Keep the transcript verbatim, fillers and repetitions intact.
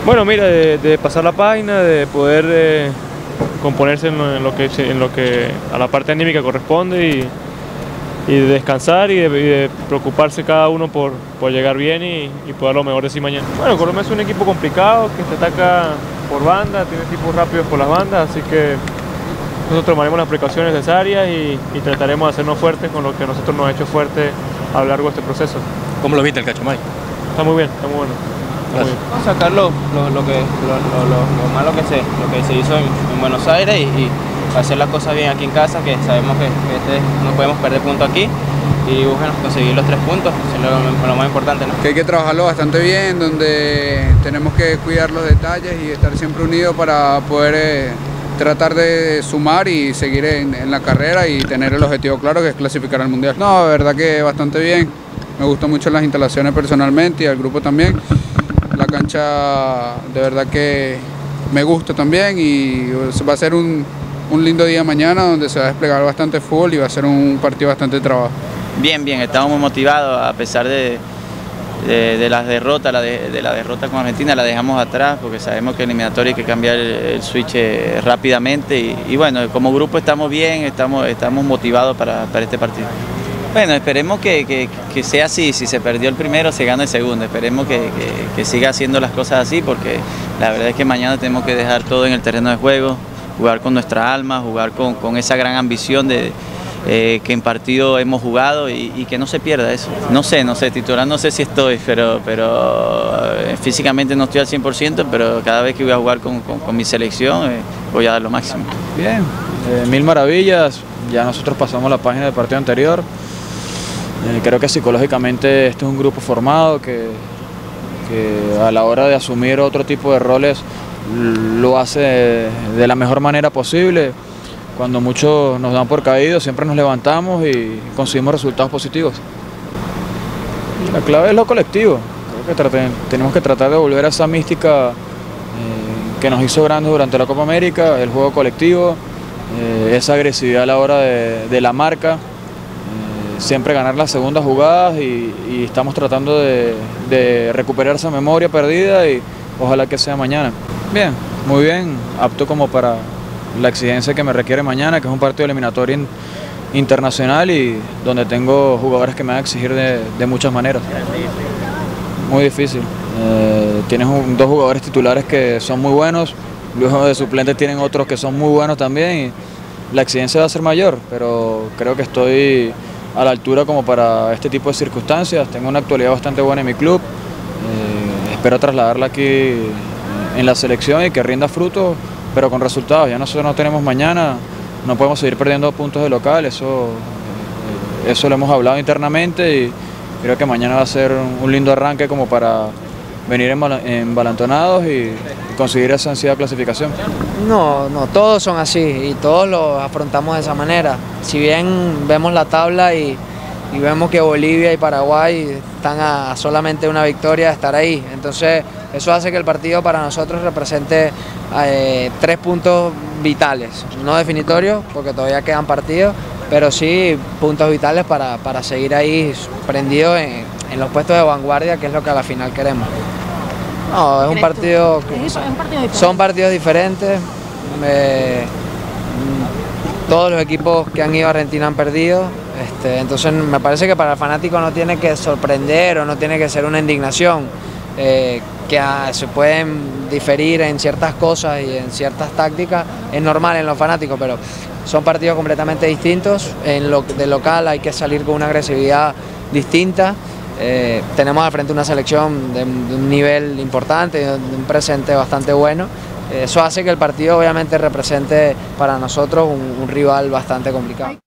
Bueno, mira, de, de pasar la página, de poder eh, componerse en lo, en, lo que, en lo que a la parte anímica corresponde y, y de descansar y de, y de preocuparse cada uno por, por llegar bien y, y poder lo mejor de sí mañana. Bueno, Colombia es un equipo complicado que se ataca por banda, tiene tipos rápidos por las bandas, así que nosotros tomaremos las precauciones necesarias y, y trataremos de hacernos fuertes con lo que a nosotros nos ha hecho fuertes a lo largo de este proceso. ¿Cómo lo viste el Cachomay? Está muy bien, está muy bueno. Vamos a sacar lo, lo, lo, que, lo, lo, lo, lo malo que se, lo que se hizo en, en Buenos Aires y, y hacer las cosas bien aquí en casa, que sabemos que, que este, no podemos perder puntos aquí y bueno, conseguir los tres puntos, es lo, lo más importante, ¿no? Que hay que trabajarlo bastante bien, donde tenemos que cuidar los detalles y estar siempre unidos para poder eh, tratar de sumar y seguir en, en la carrera y tener el objetivo claro, que es clasificar al Mundial. No, de verdad que bastante bien, me gustan mucho las instalaciones personalmente y al grupo también. La cancha de verdad que me gusta también y va a ser un, un lindo día mañana donde se va a desplegar bastante fútbol y va a ser un partido bastante de trabajo. Bien, bien, estamos muy motivados a pesar de, de, de las derrotas, la de, de la derrota con Argentina la dejamos atrás porque sabemos que en eliminatoria hay que cambiar el, el switch rápidamente y, y bueno, como grupo estamos bien, estamos, estamos motivados para, para este partido. Bueno, esperemos que, que, que sea así, si se perdió el primero se gana el segundo, esperemos que, que, que siga haciendo las cosas así porque la verdad es que mañana tenemos que dejar todo en el terreno de juego, jugar con nuestra alma, jugar con, con esa gran ambición de, eh, que en partido hemos jugado y, y que no se pierda eso. No sé, no sé, titular no sé si estoy, pero, pero eh, físicamente no estoy al cien por ciento, pero cada vez que voy a jugar con, con, con mi selección eh, voy a dar lo máximo. Bien, eh, mil maravillas, ya nosotros pasamos la página del partido anterior. Eh, creo que psicológicamente este es un grupo formado que, que a la hora de asumir otro tipo de roles lo hace de, de la mejor manera posible. Cuando muchos nos dan por caídos siempre nos levantamos y conseguimos resultados positivos. La clave es lo colectivo. Creo que traten, tenemos que tratar de volver a esa mística eh, que nos hizo grandes durante la Copa América, el juego colectivo, eh, esa agresividad a la hora de, de la marca. Siempre ganar las segundas jugadas y, y estamos tratando de, de recuperar esa memoria perdida y ojalá que sea mañana. Bien, muy bien, apto como para la exigencia que me requiere mañana, que es un partido eliminatorio in, internacional y donde tengo jugadores que me van a exigir de, de muchas maneras. Muy difícil. Eh, tienes un, dos jugadores titulares que son muy buenos, luego de suplentes tienen otros que son muy buenos también y la exigencia va a ser mayor, pero creo que estoy a la altura como para este tipo de circunstancias. Tengo una actualidad bastante buena en mi club, eh, espero trasladarla aquí en la selección y que rinda frutos, pero con resultados. Ya nosotros no tenemos mañana, no podemos seguir perdiendo puntos de local, eso, eh, eso lo hemos hablado internamente y creo que mañana va a ser un lindo arranque como para venir embalantonados y conseguir esa ansiada clasificación. No, no, todos son así y todos lo afrontamos de esa manera. Si bien vemos la tabla y, y vemos que Bolivia y Paraguay están a solamente una victoria de estar ahí, entonces eso hace que el partido para nosotros represente eh, tres puntos vitales, no definitorios porque todavía quedan partidos, pero sí puntos vitales para, para seguir ahí prendidos en, en los puestos de vanguardia, que es lo que a la final queremos. No, es un partido, que, es un partido diferente. Son partidos diferentes. Eh, todos los equipos que han ido a Argentina han perdido, este, entonces me parece que para el fanático no tiene que sorprender o no tiene que ser una indignación, eh, que ah, se pueden diferir en ciertas cosas y en ciertas tácticas, es normal en los fanáticos, pero son partidos completamente distintos. En lo de local hay que salir con una agresividad distinta. Eh, tenemos al frente una selección de, de un nivel importante, de un presente bastante bueno. Eso hace que el partido obviamente represente para nosotros un, un rival bastante complicado.